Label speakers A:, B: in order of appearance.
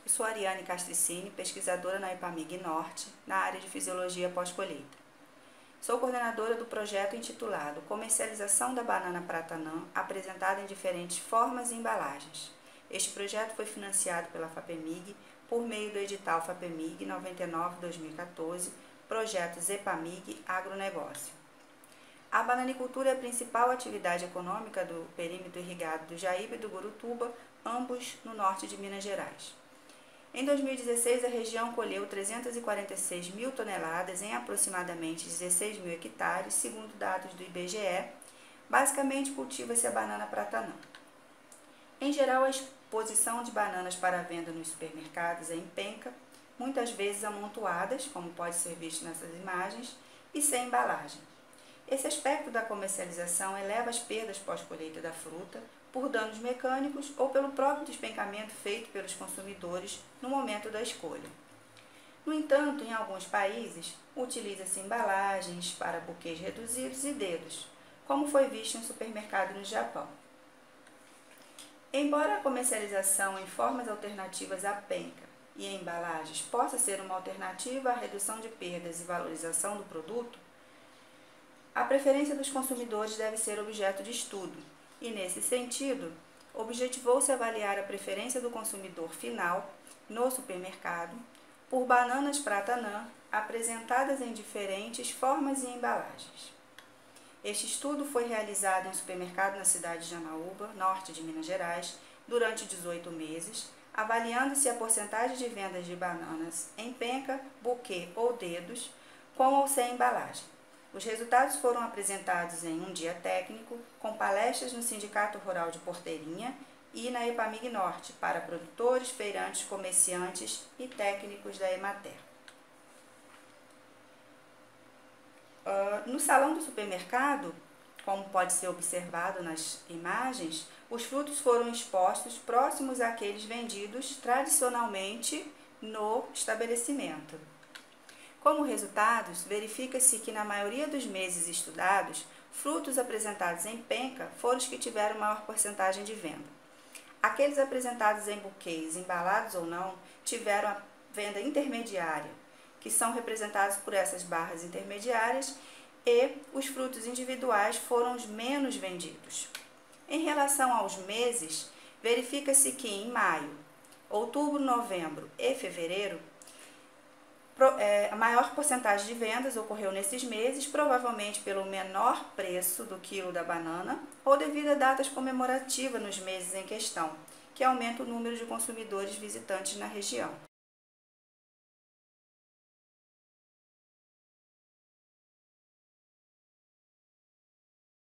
A: Eu sou Ariane Castricini, pesquisadora na EPAMIG Norte, na área de Fisiologia pós-colheita. Sou coordenadora do projeto intitulado Comercialização da Banana Prata Anã, apresentada em diferentes formas e embalagens. Este projeto foi financiado pela FAPEMIG por meio do edital FAPEMIG 99/2014, projeto EPAMIG Agronegócio. A bananicultura é a principal atividade econômica do perímetro irrigado do Jaíba e do Gurutuba, ambos no norte de Minas Gerais. Em 2016, a região colheu 346 mil toneladas em aproximadamente 16 mil hectares, segundo dados do IBGE. Basicamente, cultiva-se a banana prata anã. Em geral, a exposição de bananas para venda nos supermercados é em penca, muitas vezes amontoadas, como pode ser visto nessas imagens, e sem embalagem. Esse aspecto da comercialização eleva as perdas pós-colheita da fruta por danos mecânicos ou pelo próprio despencamento feito pelos consumidores no momento da escolha. No entanto, em alguns países, utiliza-se embalagens para buquês reduzidos e dedos, como foi visto em um supermercado no Japão. Embora a comercialização em formas alternativas à penca e em embalagens possa ser uma alternativa à redução de perdas e valorização do produto, a preferência dos consumidores deve ser objeto de estudo e, nesse sentido, objetivou-se avaliar a preferência do consumidor final no supermercado por bananas prata anã apresentadas em diferentes formas e embalagens. Este estudo foi realizado em um supermercado na cidade de Janaúba, norte de Minas Gerais, durante 18 meses, avaliando-se a porcentagem de vendas de bananas em penca, buquê ou dedos, com ou sem embalagem. Os resultados foram apresentados em um dia técnico, com palestras no Sindicato Rural de Porteirinha e na EPAMIG Norte, para produtores, feirantes, comerciantes e técnicos da Emater. No salão do supermercado, como pode ser observado nas imagens, os frutos foram expostos próximos àqueles vendidos tradicionalmente no estabelecimento. Como resultados, verifica-se que na maioria dos meses estudados, frutos apresentados em penca foram os que tiveram maior porcentagem de venda. Aqueles apresentados em buquês, embalados ou não, tiveram a venda intermediária, que são representados por essas barras intermediárias, e os frutos individuais foram os menos vendidos. Em relação aos meses, verifica-se que em maio, outubro, novembro e fevereiro, a maior porcentagem de vendas ocorreu nesses meses, provavelmente pelo menor preço do quilo da banana ou devido a datas comemorativas nos meses em questão, que aumenta o número de consumidores visitantes na região.